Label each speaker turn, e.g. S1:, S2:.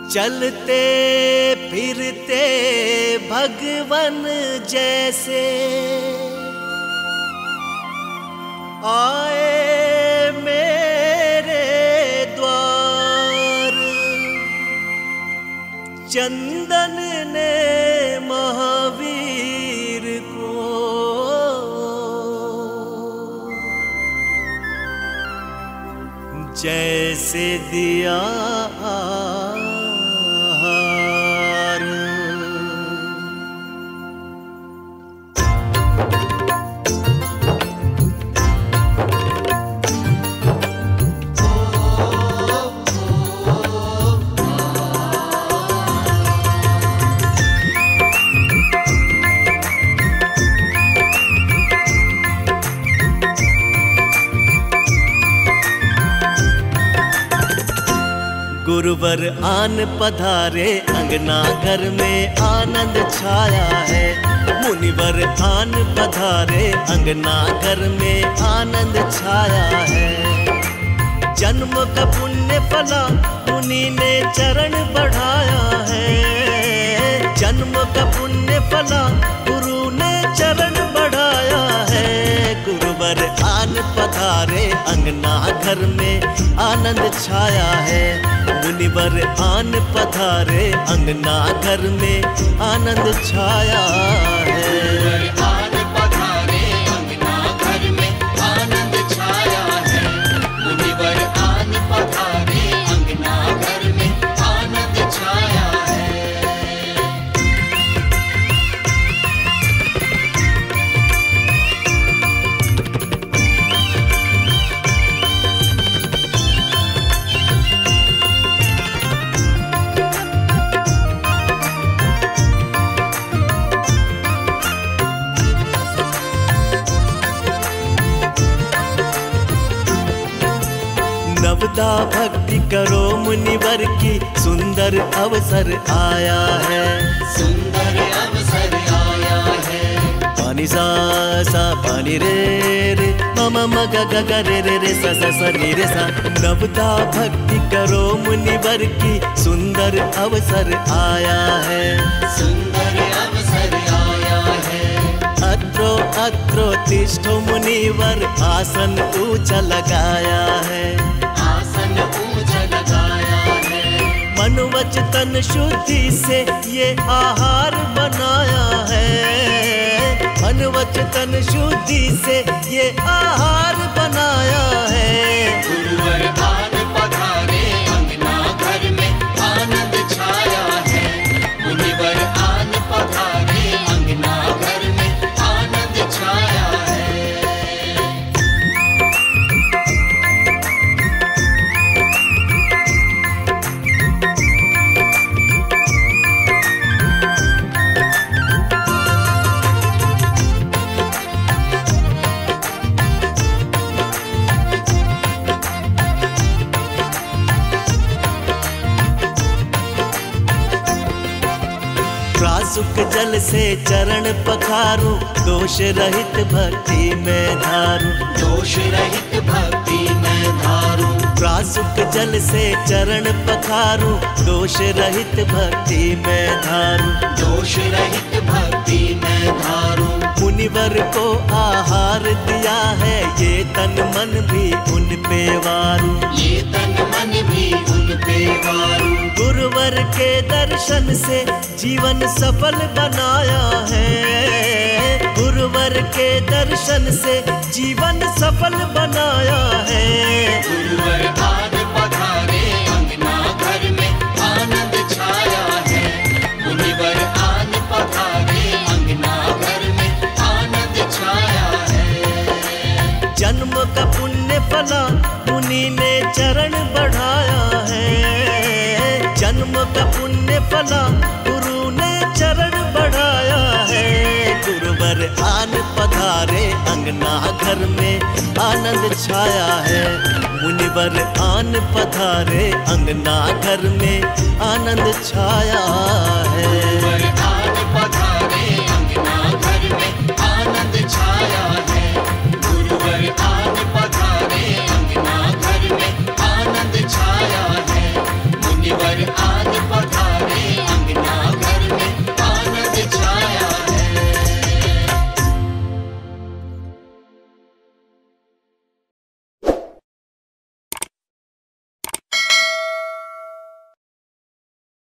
S1: चलते फिरते भगवन जैसे आए मेरे द्वार। चंदन ने महावीर को जैसे दिया गुरुवर आन पधारे अंगना घर में आनंद छाया है। मुनिवर आन पधारे अंगना घर में आनंद छाया है। जन्म का पुण्य फला मुनि ने चरण बढ़ाया है। जन्म का पुण्य फला गुरु ने चरण बढ़ाया है। गुरुवर आन पधारे अंगना घर में आनंद छाया है। मुनिवर आन पधारे अंगना घर में आनंद छाया है।
S2: आन पधारे अंगना घर में आनंद छाया है। मुनिवर आन पधारे अंगना घर में आनंद छाया है।
S1: नवदा भक्ति करो मुनिवर की सुंदर अवसर आया है।
S2: सुंदर अवसर आया है।
S1: पानी सा सा पानी रे रे मम मग ग रे रे रे सा सा सा नी रे सा। नवदा भक्ति करो मुनिवर की सुंदर अवसर आया है।
S2: सुंदर अवसर आया है।
S1: अत्रो अत्रो तिष्ठो मुनिवर आसन ऊंचा लगाया है। मन वचन शुद्धि से ये आहार बनाया है। मन वचन शुद्धि से ये आहार बनाया है।
S2: गुरुवर आन पधारे अंगना घर में आनंद छाया है। मुनिवर आन पधारे अंगना घर में आनंद छाया है।
S1: सुख जल से चरण पखारूं दोष रहित भक्ति में धारूं।
S2: दोष रहित भक्ति में धारूं।
S1: प्रासुक जल से चरण पखारूं दोष रहित भक्ति में धारूं।
S2: दोष रहित भक्ति में धारूं।
S1: मुनिवर को आहार दिया है ये तन मन भी उन पे वारूं।
S2: ये तन मन भी उन पे वारूं।
S1: गुरुवर के दर्शन से जीवन सफल बनाया है। गुरुवर के दर्शन से जीवन सफल बनाया है।
S2: गुरुवर आन पधारे अंगना घर में आनंद छाया है। मुनिवर आन पधारे अंगना घर में आनंद छाया है।
S1: जन्म का पुण्य फला मुनि ने चरण बढ़ाया है। जन्म का पुण्य फला गुरु ने चरण बढ़ाया है। गुरुवर आन पधारे अंगना घर में आनंद छाया है। मुनिवर आन पधारे अंगना घर में आनंद छाया है।